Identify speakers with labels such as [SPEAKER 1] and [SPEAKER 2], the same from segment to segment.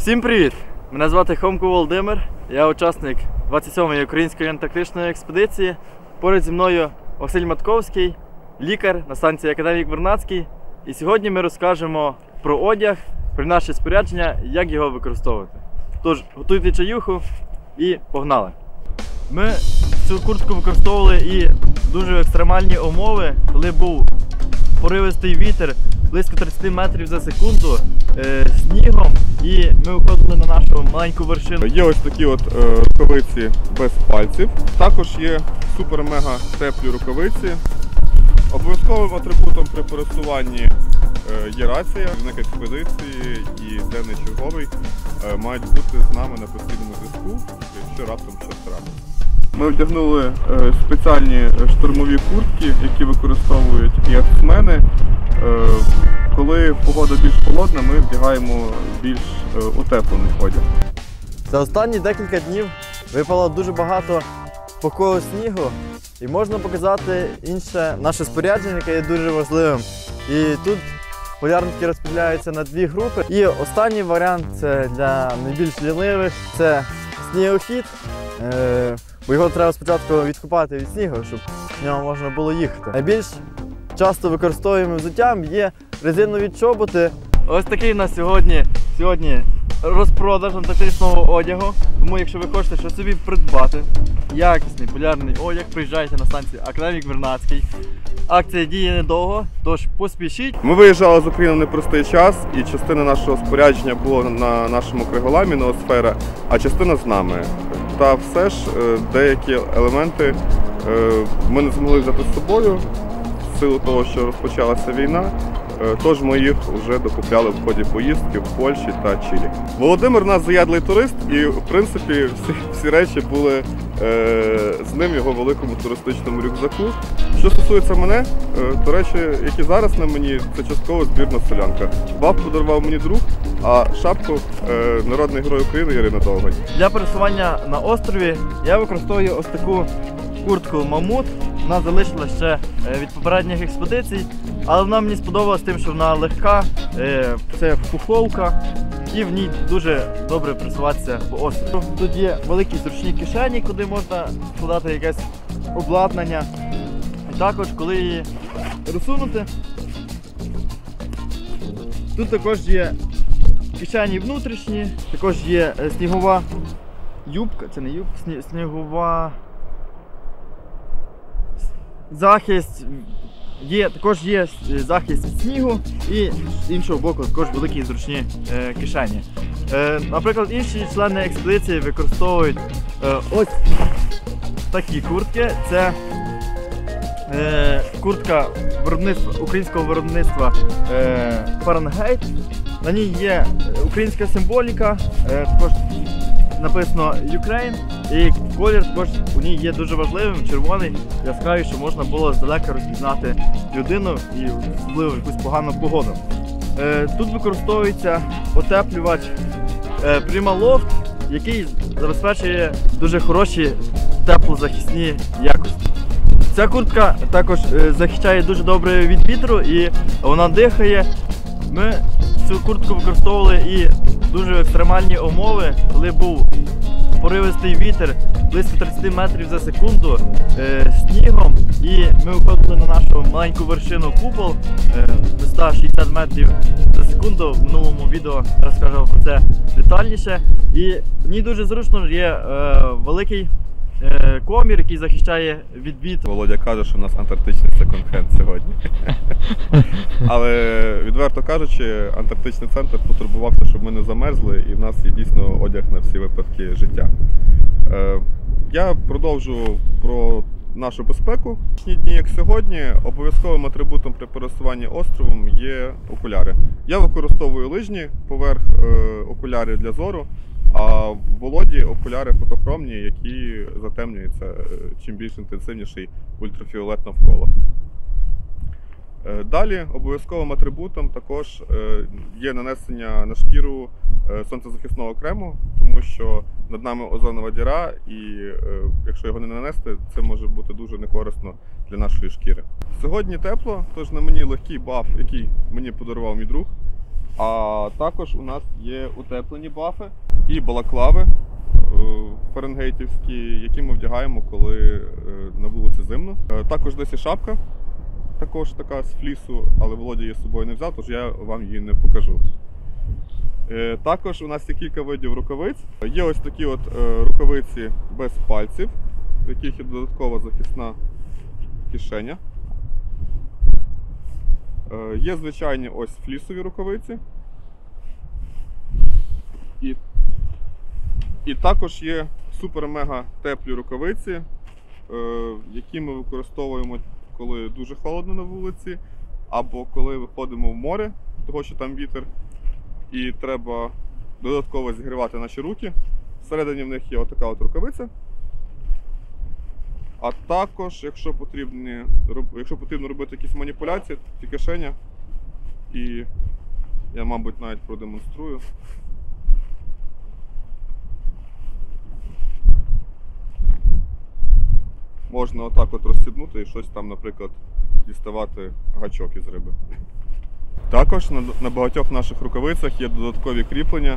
[SPEAKER 1] Всім привіт! Мене звати Хомко Володимир, я учасник 27-ї української антарктичної експедиції. Поряд зі мною Василь Матковський, лікар на станції Академік Вернадський. І сьогодні ми розкажемо про одяг, про наше спорядження і як його використовувати. Тож, готуйте чаюху і погнали! Ми цю куртку використовували і дуже екстремальні умови, коли був поривистий вітер близько 30 метрів за секунду, снігом, і ми виходили на нашу маленьку вершину.
[SPEAKER 2] Є ось такі рукавиці без пальців. Також є супер-мега теплі рукавиці. Обов'язковим атрибутом при пересуванні є рація. Керівник експедиції і денний черговий мають бути з нами на постійному зв'язку, якщо раптом щось трапиться. Ми вдягнули спеціальні штурмові куртки, які використовують яхтсмени. Коли погода більш холодна, ми вдягаємо більш утеплений одяг.
[SPEAKER 1] За останні декілька днів випало дуже багато пухкого снігу, і можна показати інше наше спорядження, яке є дуже важливим. І тут полярники розподіляються на дві групи. І останній варіант – це для найбільш лінивих, це снігохід. Бо його треба спочатку відкопати від снігу, щоб в нього можна було їхати. Найбільш часто використовуємо взуттям є резинові чоботи. Ось такий у нас сьогодні розпродаж антарктичного одягу. Тому якщо ви хочете щось собі придбати, якісний полярний одяг, приїжджайте на станцію Академік Вернадський. Акція діє недовго, тож поспішіть.
[SPEAKER 2] Ми виїжджали з України в непростий час, і частина нашого спорядження була на нашому криголамі Ноосфера, а частина з нами. Та все ж деякі елементи ми не змогли взяти з собою в силу того, що розпочалася війна. Тож ми їх вже докупляли в ході поїздки в Польщі та Чилі. Володимир у нас заядлий турист, і в принципі всі речі були з ним в його великому туристичному рюкзаку. Що стосується мене, то речі, які зараз на мені, це частково збірна солянка. Баб подарував мені друг, а шапку народний герой України Ірина Довгань.
[SPEAKER 1] Для пересування на острові я використовую ось таку куртку Мамут. Вона залишила ще від попередніх експедицій, але вона мені сподобалась тим, що вона легка, це пуховка, і в ній дуже добре пересуватися по острову. Тут є великі зручні кишені, куди можна складати якесь обладнання. І також, коли її розсунути, тут також є кишені внутрішні, також є снігова юбка, це не юбка, снігова захист, також є захист від снігу, і з іншого боку також великі зручні кишені. Наприклад, інші члени експедиції використовують ось такі куртки. Це куртка українського виробництва Фаренгейт. На ній є українська символіка, також написано Ukraine, і колір також у ній є дуже важливим, червоний, яскравий, що можна було здалека розпізнати людину і особливо якусь погану погоду. Тут використовується отеплювач Primaloft, який забезпечує дуже хороші теплозахисні якості. Ця куртка також захищає дуже добре від вітру і вона дихає. Ми цю куртку використовували і дуже екстремальні умови, коли був поривистий вітер близько 30 метрів за секунду, снігом, і ми виходили на нашу маленьку вершину Купол, висота 60 метрів за секунду. В минулому відео розкажу про це детальніше. І в ній дуже зручно є великий комір, який захищає від вітру.
[SPEAKER 2] Володя каже, що у нас антарктичний секонд-хенд сьогодні. Але, відверто кажучи, антарктичний центр потурбувався, щоб ми не замерзли, і в нас є дійсно одяг на всі випадки життя. Я продовжу про нашу безпеку. Ті дні, як сьогодні, обов'язковим атрибутом при пересуванні островом є окуляри. Я використовую лижні поверх окулярів для зору, а в Володі окуляри фотохромні, які затемнюються чим більш інтенсивніший ультрафіолет навколо. Далі обов'язковим атрибутом також є нанесення на шкіру сонцезахисного крему, тому що над нами озонова діра, і якщо його не нанести, це може бути дуже некорисно для нашої шкіри. Сьогодні тепло, тож на мені легкий баф, який мені подарував мій друг. А також у нас є утеплені бафи і балаклави фаренгейтівські, які ми вдягаємо, коли на вулиці зимно. Також десь є шапка, також така з флісу, але Володя її з собою не взяв, тож я вам її не покажу. Також у нас є кілька видів рукавиць. Є ось такі от рукавиці без пальців, в яких є додаткова захисна кишеня. Є звичайні ось флісові рукавиці. І також є супер-мега теплі рукавиці, які ми використовуємо, коли дуже холодно на вулиці, або коли виходимо в море, тому що там вітер, і треба додатково зігрівати наші руки. Всередині в них є отака от рукавиця. А також, якщо потрібно робити якісь маніпуляції, то кишеня. І я, мабуть, навіть продемонструю. Можна отак от розстібнути і щось там, наприклад, діставати гачок із риби. Також на багатьох наших рукавицях є додаткові кріплення,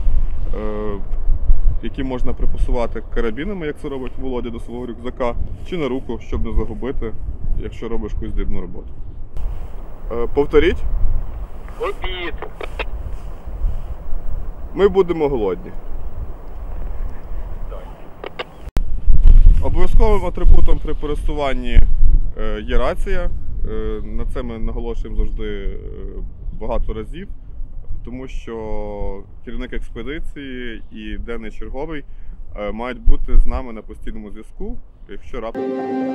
[SPEAKER 2] які можна припасувати карабінами, як це робить Володя до свого рюкзака, чи на руку, щоб не загубити, якщо робиш якусь дрібну роботу. Повторіть.
[SPEAKER 3] Обід.
[SPEAKER 2] Ми будемо голодні. Обов'язковим атрибутом при пересуванні є рація. На це ми наголошуємо завжди багато разів, тому що керівник експедиції і денний черговий мають бути з нами на постійному зв'язку, якщо раптом.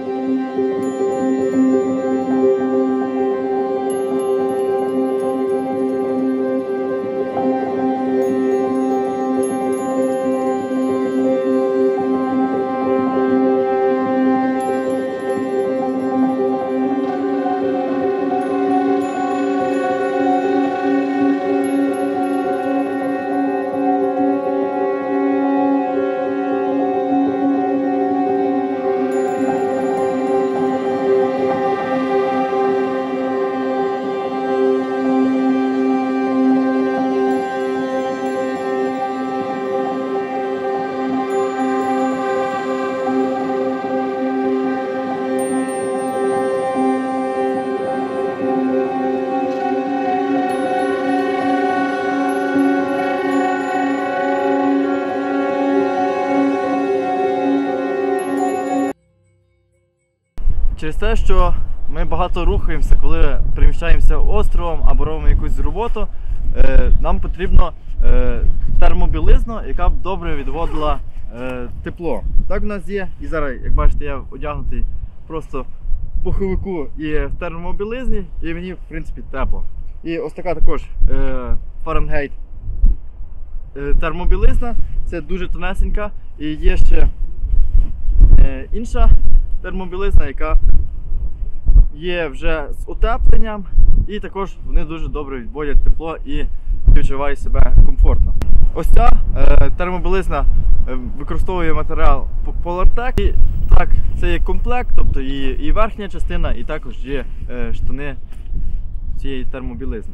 [SPEAKER 1] Через те, що ми багато рухаємося, коли переміщаємося островом або робимо якусь роботу, нам потрібно термобілизна, яка б добре відводила тепло. Так в нас є, і зараз, як бачите, я одягнутий просто в пуховику і в термобілизні, і мені, в принципі, тепло. І ось така також Фаренгейт термобілизна, це дуже тонесенька, і є ще інша термобілизна, яка є вже з утепленням, і також вони дуже добре відводять тепло і відчуває себе комфортно. Ось ця термобілизна використовує матеріал Polartec. І так, це є комплект, тобто і верхня частина, і також є штани цієї термобілизни.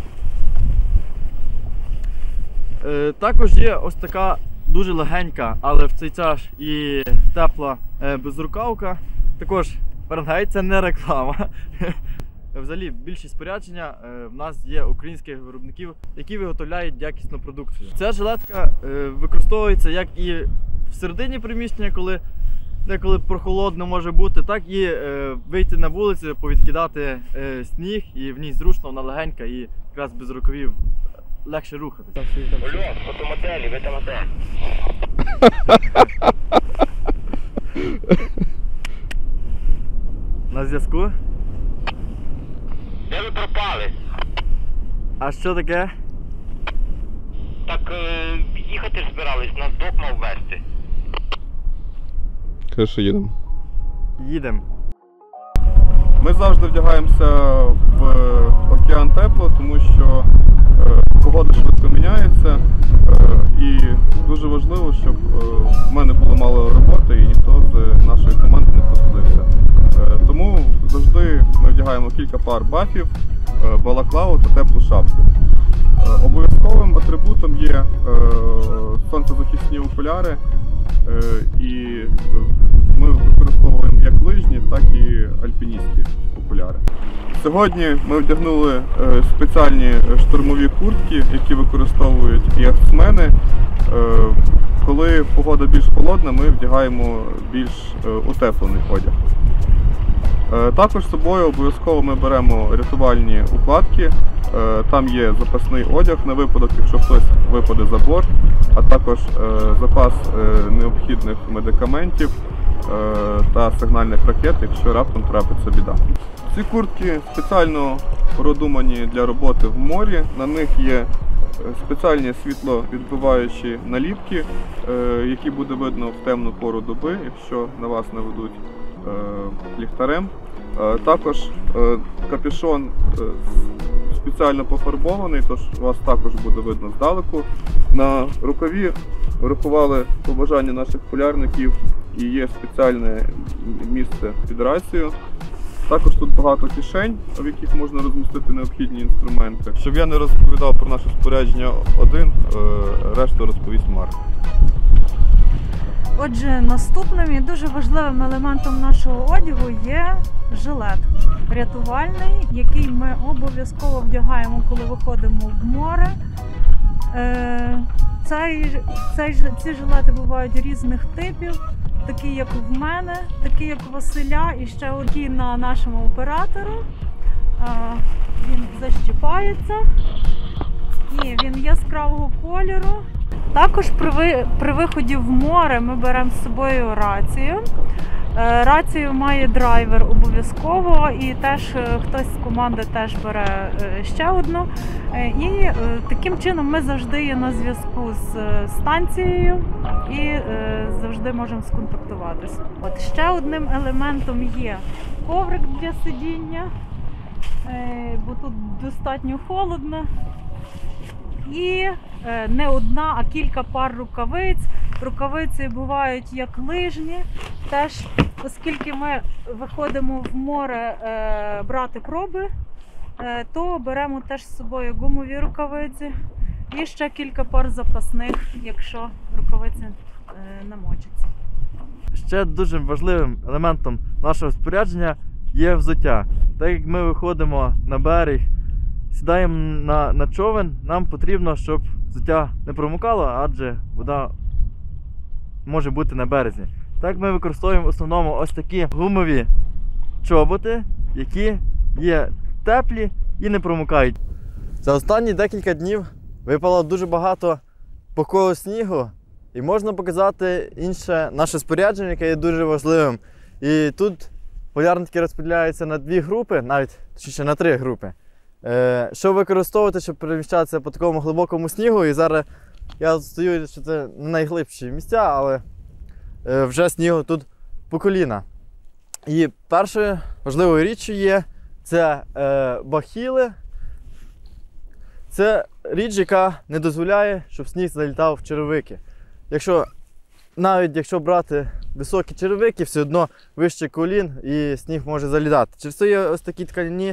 [SPEAKER 1] Також є ось така дуже легенька, але в цей час і тепла безрукавка. Також Фаренгейт, це не реклама. Взагалі, більшість спорядження в нас є українських виробників, які виготовляють якісну продукцію. Ця жилетка використовується як і всередині приміщення, коли деколи прохолодно може бути, так і вийти на вулицю, повідкидати сніг, і в ній зручно, вона легенька і якраз без рукавів легше рухатися.
[SPEAKER 3] Алло, фотомоделі, ви там де?
[SPEAKER 1] На зв'язку?
[SPEAKER 3] Де ви пропали?
[SPEAKER 1] А що таке?
[SPEAKER 3] Так їхати ж збирались, нас док мав везти.
[SPEAKER 2] Каже, що їдемо.
[SPEAKER 1] Їдемо.
[SPEAKER 2] Ми завжди вдягаємося в океан тепло, тому що погода швидко міняється, і дуже важливо, щоб в мене було мало роботи і ніхто з нашої команди не посадився. Тому завжди ми вдягаємо кілька пар бафів, балаклаву та теплу шапку. Обов'язковим атрибутом є сонцезахисні окуляри, і ми використовуємо як лижні, так і альпіністські окуляри. Сьогодні ми вдягнули спеціальні штурмові куртки, які використовують яхтсмени. Коли погода більш холодна, ми вдягаємо більш утеплений одяг. Також з собою обов'язково ми беремо рятувальні укладки. Там є запасний одяг на випадок, якщо хтось випаде за борт, а також запас необхідних медикаментів та сигнальних ракет, якщо раптом трапиться біда. Ці куртки спеціально продумані для роботи в морі. На них є спеціальні світловідбиваючі наліпки, які буде видно в темну пору доби, якщо на вас наведуть ліхтарем. Також капюшон спеціально пофарбований, тож вас також буде видно здалеку. На рукаві врахували побажання наших полярників і є спеціальне місце під рацію. Також тут багато кишень, в яких можна розмістити необхідні інструменти. Щоб я не розповідав про наше спорядження один, решту розповість Марк.
[SPEAKER 4] Отже, наступним і дуже важливим елементом нашого одягу є жилет рятувальний, який ми обов'язково вдягаємо, коли виходимо в море. Ці жилети бувають різних типів, такі як в мене, такі як у Василя і ще одні на нашому оператору. Він защіпається і він яскравого кольору. Також при виході в море ми беремо з собою рацію. Рацію має драйвер обов'язково, і теж хтось з команди теж бере ще одну. І таким чином ми завжди є на зв'язку з станцією і завжди можемо сконтактуватися. От ще одним елементом є коврик для сидіння, бо тут достатньо холодно. І не одна, а кілька пар рукавиць. Рукавиці бувають як лижні. Теж, оскільки ми виходимо в море брати проби, то беремо теж з собою гумові рукавиці і ще кілька пар запасних, якщо рукавиці намочаться.
[SPEAKER 1] Ще дуже важливим елементом нашого спорядження є взуття. Так як ми виходимо на берег, сідаємо на човен, нам потрібно, щоб взуття не промокало, адже вода може бути на березі. Так ми використовуємо в основному ось такі гумові чоботи, які є теплі і не промокають. За останні декілька днів випало дуже багато пухкого снігу, і можна показати інше наше спорядження, яке є дуже важливим. І тут полярники розподіляються на дві групи, навіть точніше на три групи. Що використовувати, щоб переміщатися по такому глибокому снігу. І зараз я стою, що це не найглибші місця, але вже снігу тут по коліна. І першою важливою річчю є це бахіли. Це річ, яка не дозволяє, щоб сніг залітав в черевики. Навіть якщо брати високі черевики, все одно вище колін і сніг може залітати. Через це є ось такі тканяні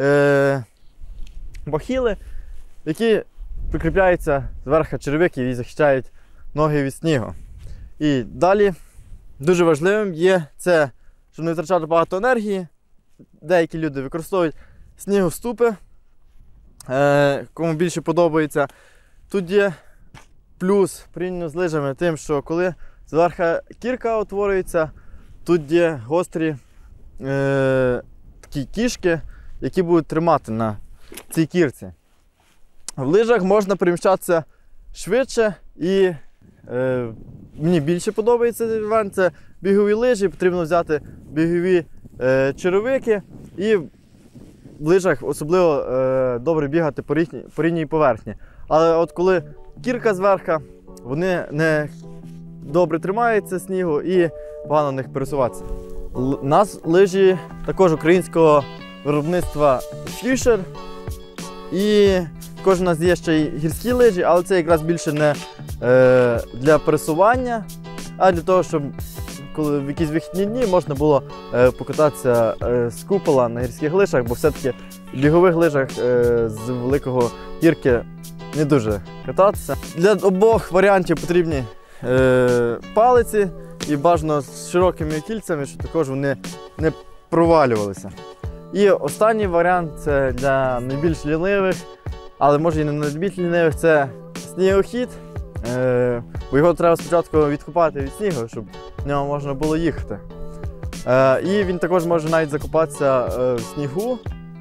[SPEAKER 1] бахіли, які прикріпляються зверху черевиків і захищають ноги від снігу. І далі дуже важливим є це, щоб не втрачати багато енергії. Деякі люди використовують снігоступи, кому більше подобається. Тут є плюс порівняно з лижами тим, що коли зверху кірка утворюється, тут є гострі такі кішки, які будуть тримати на цій кірці. В лижах можна переміщатися швидше і мені більше подобається івент. Це бігові лижі, потрібно взяти бігові черевики і в лижах особливо добре бігати по рівній поверхні. Але от коли кірка зверху, вони не добре тримаються снігу і погано на них пересуватися. У нас лижі також українського виробництва Fischer. І також у нас є ще й гірські лижі, але це якраз більше не для пересування, а для того, щоб коли в якісь вихідні дні можна було покататися з купола на гірських лижах, бо все-таки бігових лижах з великого гірки не дуже кататися. Для обох варіантів потрібні палиці і бажано з широкими кільцями, щоб також вони не провалювалися. І останній варіант це для найбільш лінивих, але може і не найбільш лінивих, це снігохід. Бо його треба спочатку відкопати від снігу, щоб в нього можна було їхати. І він також може навіть закопатися в снігу.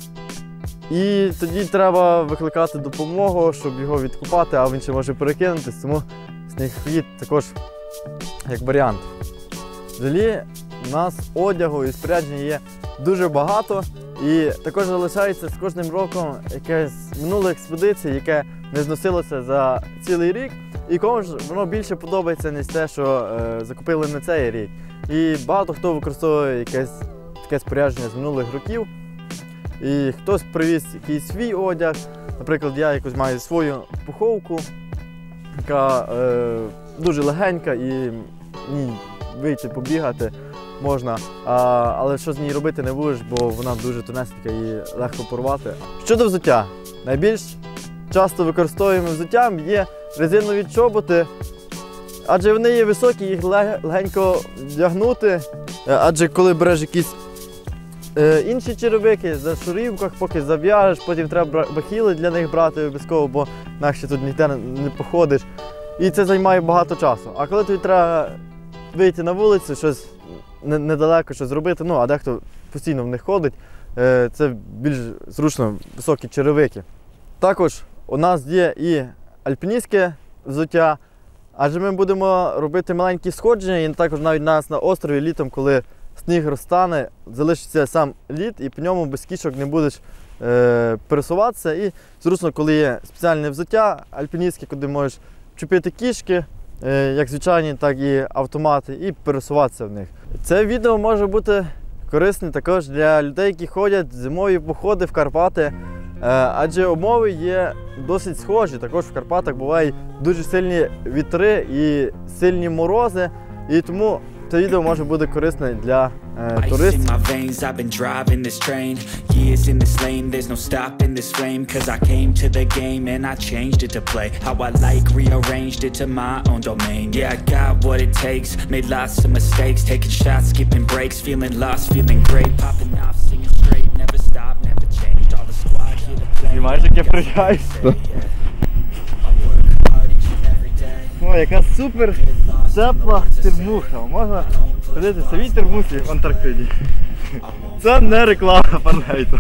[SPEAKER 1] І тоді треба викликати допомогу, щоб його відкопати, а він ще може перекинутись, тому снігохід також як варіант. Взагалі у нас одягу і спорядження є дуже багато, і також залишається з кожним роком якась минула експедиція, яке не зносилося за цілий рік, і комусь воно більше подобається, ніж те, що закупили на цей рік. І багато хто використовує якесь таке спорядження з минулих років, і хтось привіз якийсь свій одяг. Наприклад, я якось маю свою пуховку, яка дуже легенька і вийти побігати можна, але що з ній робити не будеш, бо вона дуже тонесенька і легко порвати. Щодо взуття. Найбільш часто використовуємо взуттям є резинові чоботи, адже вони є високі, їх легенько вдягнути, адже коли береш якісь інші черевики, за шурівках, поки зав'яжеш, потім треба бахіли для них брати обов'язково, бо інакше тут ніде не походиш. І це займає багато часу. А коли тобі треба вийти на вулицю, щось недалеко щось зробити, а дехто постійно в них ходить, це більш зручно високі черевики. Також у нас є і альпіністське взуття, адже ми будемо робити маленькі сходження, і також навіть нас на острові літом, коли сніг розтане, залишиться сам лід, і по ньому без кішок не будеш пересуватися. І зручно, коли є спеціальне взуття альпіністське, куди можеш чіпити кішки, як звичайні, так і автомати, і пересуватися в них. Це відео може бути корисне також для людей, які ходять зимові походи в Карпати, адже умови є досить схожі. Також в Карпатах бувають дуже сильні вітри і сильні морози, і тому це відео може бути корисне для туристів. Знімаєш, як я приїжджаю? О, яка супер тепла термуха. Можна ходити в самій термусі в Антарктиді. Це не реклама Фаренгейту.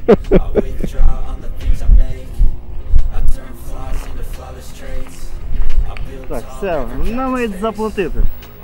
[SPEAKER 1] Так, все, нам мають заплатити.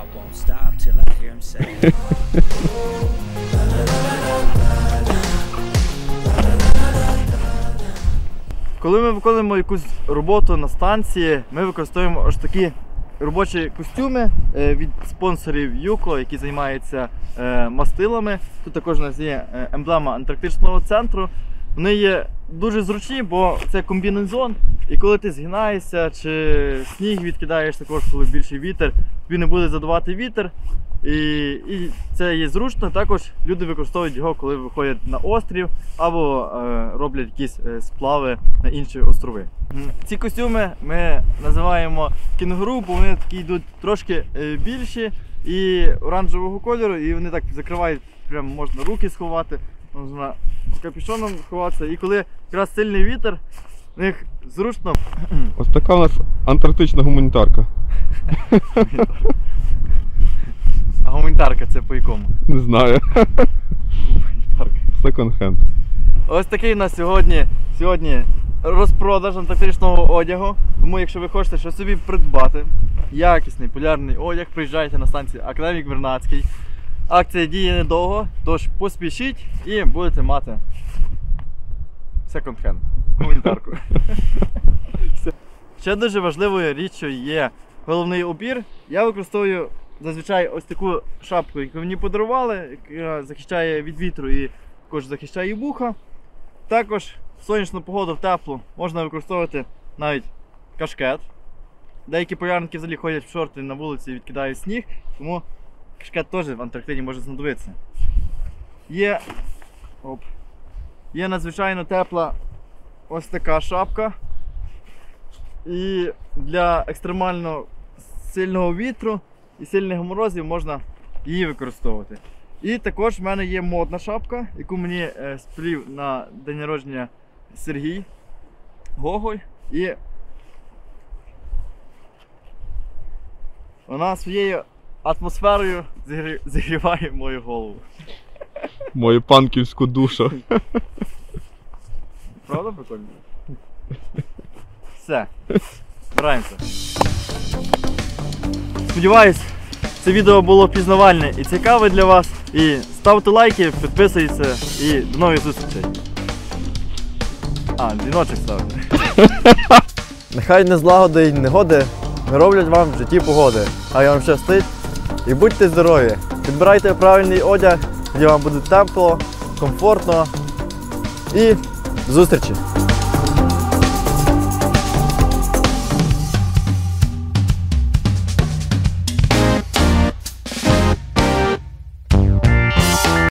[SPEAKER 1] Коли ми виконуємо якусь роботу на станції, ми використовуємо ось такі робочі костюми від спонсорів Юко, які займаються мастилами. Тут також у нас є емблема Антарктичного центру. Вони є дуже зручні, бо це комбінезон, і коли ти згинаєшся чи сніг відкидаєш, також коли більший вітер, тобі не буде задувати вітер. І це є зручно. Також люди використовують його, коли виходять на острів або роблять якісь сплави на інші острови. Ці костюми ми називаємо кінгуру, бо вони такі йдуть трошки більші і оранжевого кольору, і вони так закривають, прямо можна руки сховати, можна з капюшоном ховатися. І коли якраз сильний вітер, в них зручно.
[SPEAKER 2] Ось така у нас антарктична гуманітарка.
[SPEAKER 1] А гуманітарка це по якому?
[SPEAKER 2] Не знаю. Секонд-хенд.
[SPEAKER 1] Ось такий у нас сьогодні розпродаж антарктичного одягу. Тому якщо ви хочете щось собі придбати, якісний полярний одяг, приїжджайте на станцію Академік Вернадський. Акція діє недовго, тож поспішіть і будете мати секонд-хенд. Гуманітарку. Ще дуже важливою річчю є головний убір. Я використовую зазвичай ось таку шапку, яку мені подарували, яка захищає від вітру і також захищає вуха. Також в сонячну погоду, в теплу, можна використовувати навіть кашкет. Деякі полярники взагалі ходять в шорти на вулиці і відкидають сніг, тому кашкет теж в Антарктиді може знадобитися. Є є надзвичайно тепла ось така шапка. І для екстремально сильного вітру і сильних морозів можна її використовувати. І також в мене є модна шапка, яку мені сплів на день народження Сергій Гоголь. І вона своєю атмосферою зігріває мою голову.
[SPEAKER 2] Мою панківську душу.
[SPEAKER 1] Правда прикольно? Все. Збираємося. Сподіваюсь, це відео було пізнавальне і цікаве для вас. І ставте лайки, підписуйтесь і до нових зустрічей. Дзвіночок ставте.
[SPEAKER 5] Нехай незлагоди й негоди не роблять вам в житті погоди. Хай вам щастить і будьте здорові. Підбирайте правильний одяг, де вам буде тепло, комфортно і до зустрічі!